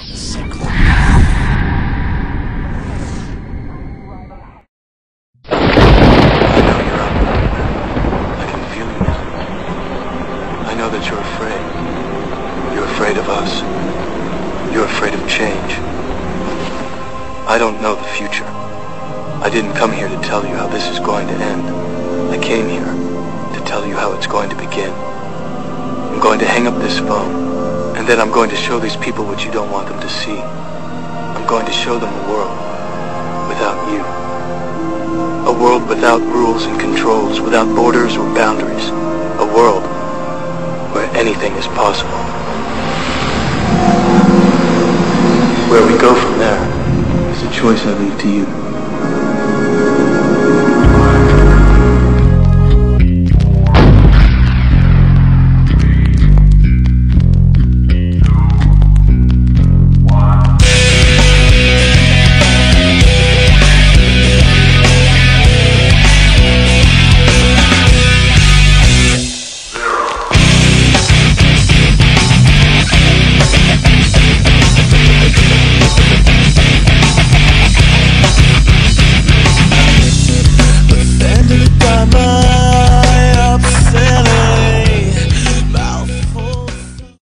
I know that you're afraid. You're afraid of us. You're afraid of change. I don't know the future. I didn't come here to tell you how this is going to end. I came here to tell you how it's going to begin. I'm going to hang up this phone, and then I'm going to show these people what you don't want them to see. I'm going to show them a world without you. A world without rules and controls, without borders or boundaries. A world where anything is possible. Where we go from there is a choice I leave to you.